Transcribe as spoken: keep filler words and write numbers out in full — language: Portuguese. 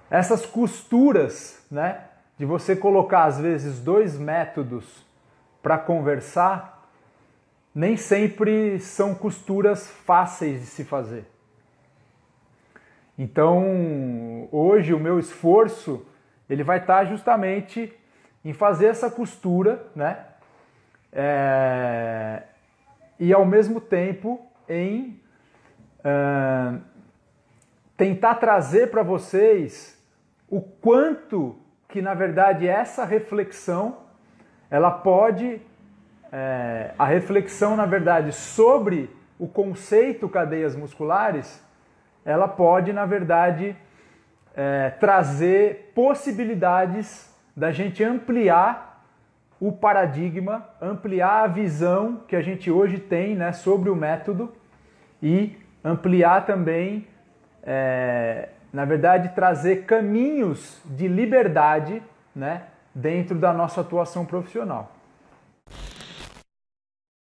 essas costuras, né, de você colocar às vezes dois métodos para conversar, nem sempre são costuras fáceis de se fazer. Então, hoje o meu esforço ele vai estar justamente em fazer essa costura, né, é, e ao mesmo tempo em é, tentar trazer para vocês o quanto que, na verdade, essa reflexão, ela pode, é, a reflexão, na verdade, sobre o conceito cadeias musculares, ela pode, na verdade, é, trazer possibilidades da gente ampliar o paradigma, ampliar a visão que a gente hoje tem, né, sobre o método e ampliar também, é, na verdade, trazer caminhos de liberdade, né, dentro da nossa atuação profissional.